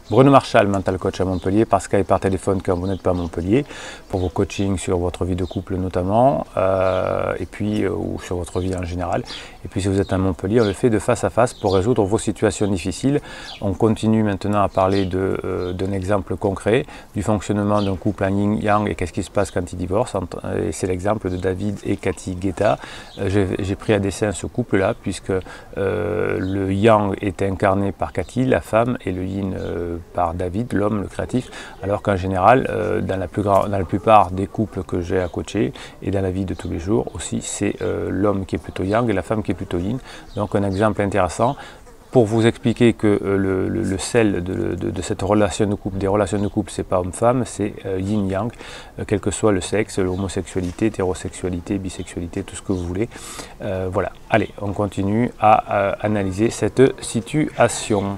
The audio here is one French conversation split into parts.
Bruno Marchal, mental coach à Montpellier, par Skype, par téléphone quand vous n'êtes pas à Montpellier, pour vos coachings sur votre vie de couple notamment, et puis ou sur votre vie en général. Et puis si vous êtes à Montpellier, on le fait de face à face pour résoudre vos situations difficiles. On continue maintenant à parler d'un exemple concret du fonctionnement d'un couple en yin-yang et qu'est-ce qui se passe quand ils divorcent. Et c'est l'exemple de David et Cathy Guetta. J'ai pris à dessein ce couple-là puisque le yang est incarné par Cathy, la femme, et le yin par David, l'homme, le créatif, alors qu'en général, dans la plupart des couples que j'ai à coacher et dans la vie de tous les jours aussi, c'est l'homme qui est plutôt yang et la femme qui est plutôt yin. Donc un exemple intéressant pour vous expliquer que le sel de cette relation de couple, des relations de couple, c'est pas homme-femme, c'est yin-yang, quel que soit le sexe, l'homosexualité, hétérosexualité, bisexualité, tout ce que vous voulez. Voilà, allez, on continue à analyser cette situation.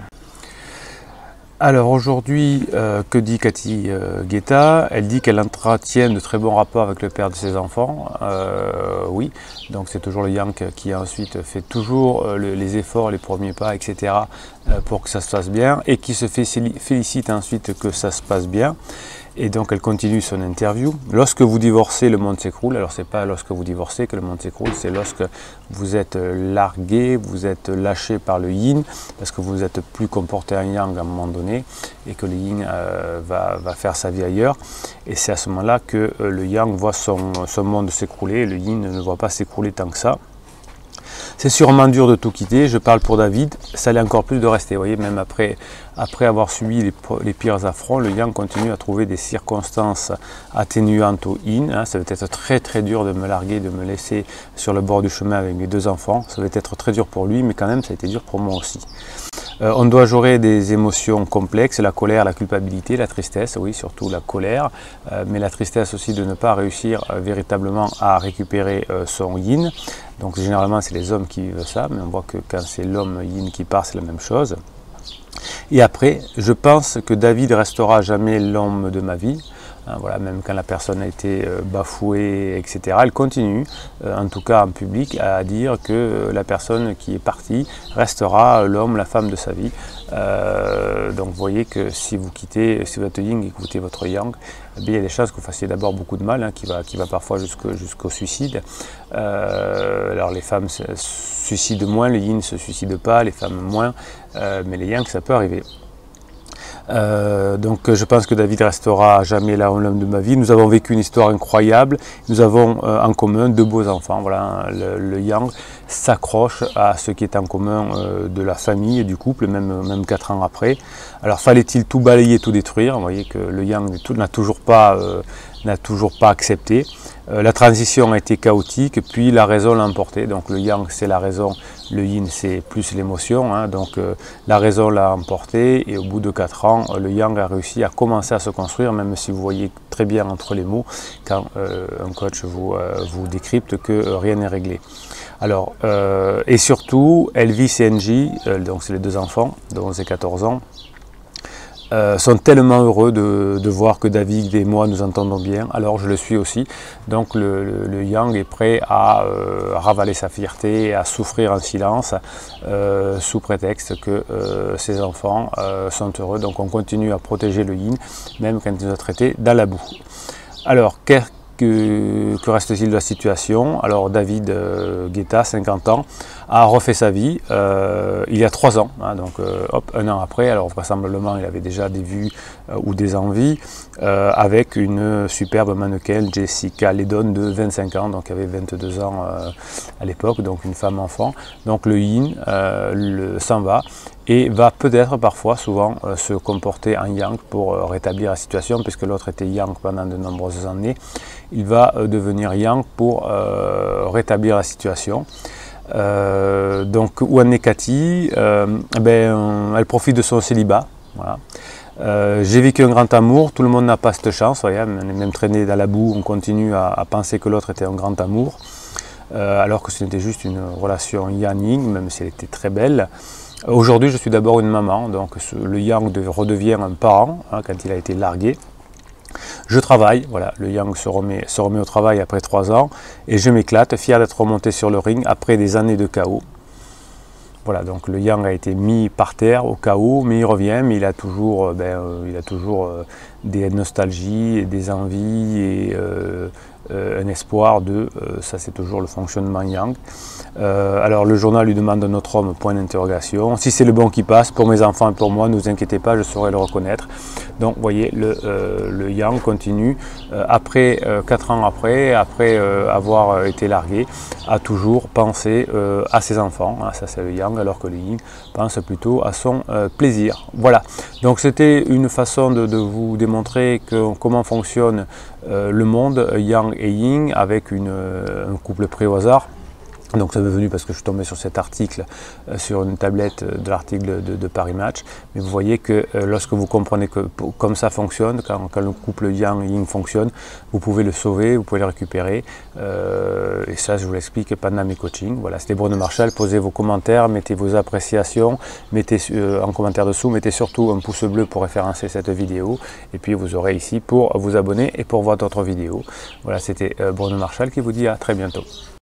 Alors aujourd'hui, que dit Cathy Guetta? Elle dit qu'elle entretient de très bons rapports avec le père de ses enfants. Oui, donc c'est toujours le yang qui ensuite fait toujours les efforts, les premiers pas, etc. Pour que ça se passe bien et qui se félicite ensuite que ça se passe bien. Et donc elle continue son interview. Lorsque vous divorcez, le monde s'écroule. Alors c'est pas lorsque vous divorcez que le monde s'écroule, c'est lorsque vous êtes largué, vous êtes lâché par le yin, parce que vous êtes plus comporté en yang à un moment donné, et que le yin va faire sa vie ailleurs. Et c'est à ce moment-là que le yang voit son monde s'écrouler, et le yin ne voit pas s'écrouler tant que ça. C'est sûrement dur de tout quitter, je parle pour David, ça l'est encore plus de rester. Vous voyez, même après avoir subi les pires affronts, le yang continue à trouver des circonstances atténuantes au yin. Hein. Ça va être très très dur de me larguer, de me laisser sur le bord du chemin avec mes deux enfants. Ça va être très dur pour lui, mais quand même ça a été dur pour moi aussi. On doit gérer des émotions complexes, la colère, la culpabilité, la tristesse, oui, surtout la colère, mais la tristesse aussi de ne pas réussir véritablement à récupérer son yin. Donc généralement c'est les hommes qui vivent ça, mais on voit que quand c'est l'homme yin qui part, c'est la même chose. Et après, je pense que David restera jamais l'homme de ma vie. Hein, voilà, même quand la personne a été bafouée, etc. Elle continue, en tout cas en public, à dire que la personne qui est partie restera l'homme, la femme de sa vie. Donc vous voyez que si vous quittez, si vous êtes yin et que vous quittez votre yang, eh bien, il y a des chances que vous fassiez d'abord beaucoup de mal, hein, qui va parfois jusqu'au suicide. Alors les femmes se suicident moins, les yin ne se suicident pas, les femmes moins, mais les yang ça peut arriver. Donc je pense que David restera à jamais l'homme de ma vie. Nous avons vécu une histoire incroyable, nous avons en commun deux beaux enfants. Voilà, le yang s'accroche à ce qui est en commun de la famille et du couple, même 4 ans après. Alors fallait-il tout balayer, tout détruire? Vous voyez que le yang n'a toujours pas accepté. La transition a été chaotique, puis la raison l'a emporté. Donc le yang c'est la raison, le yin c'est plus l'émotion. Hein, donc la raison l'a emporté et au bout de 4 ans, le yang a réussi à commencer à se construire, même si vous voyez très bien entre les mots quand un coach vous décrypte que rien n'est réglé. Alors, et surtout, Elvis et Angie, donc c'est les deux enfants de 11 et 14 ans, sont tellement heureux de voir que David et moi nous entendons bien, alors je le suis aussi. Donc le yang est prêt à ravaler sa fierté, à souffrir en silence, sous prétexte que ses enfants sont heureux. Donc on continue à protéger le yin, même quand il nous a traités dans la boue. Alors, que reste-t-il de la situation? Alors David Guetta, 50 ans, a refait sa vie il y a 3 ans, hein, donc hop, 1 an après. Alors vraisemblablement il avait déjà des vues ou des envies avec une superbe mannequin, Jessica Ledon, de 25 ans, donc il avait 22 ans à l'époque, donc une femme enfant. Donc le yin s'en va et va peut-être parfois, souvent, se comporter en yang pour rétablir la situation, puisque l'autre était yang pendant de nombreuses années. Il va devenir yang pour rétablir la situation. Donc où en est Cathy? Elle profite de son célibat. Voilà. J'ai vécu un grand amour, tout le monde n'a pas cette chance, voyez, on est même traîné dans la boue, on continue à penser que l'autre était un grand amour, alors que ce n'était juste une relation yang-yin, même si elle était très belle. Aujourd'hui, je suis d'abord une maman, donc le yang redevient un parent hein, quand il a été largué. Je travaille, voilà, le yang se remet au travail après 3 ans et je m'éclate, fier d'être remonté sur le ring après des années de chaos. Voilà, donc le yang a été mis par terre au cas où, mais il revient, mais il a toujours, des nostalgies, des envies et un espoir de, ça c'est toujours le fonctionnement yang. Alors le journal lui demande notre homme, point d'interrogation. Si c'est le bon qui passe, pour mes enfants et pour moi, ne vous inquiétez pas, je saurai le reconnaître. Donc vous voyez, le yang continue, 4 ans après avoir été largué, à toujours penser à ses enfants, hein, ça c'est le yang, alors que le yin pense plutôt à son plaisir. Voilà, donc c'était une façon de vous démontrer comment fonctionne le monde yang et yin avec un couple pris au hasard. Donc ça m'est venu parce que je suis tombé sur cet article, sur une tablette de l'article de Paris Match. Mais vous voyez que lorsque vous comprenez comme ça fonctionne, quand le couple yang-yin fonctionne, vous pouvez le sauver, vous pouvez le récupérer. Et ça, je vous l'explique pendant mes coachings. Voilà, c'était Bruno Marchal. Posez vos commentaires, mettez vos appréciations, mettez en commentaire dessous, mettez surtout un pouce bleu pour référencer cette vidéo. Et puis vous aurez ici pour vous abonner et pour voir d'autres vidéos. Voilà, c'était Bruno Marchal qui vous dit à très bientôt.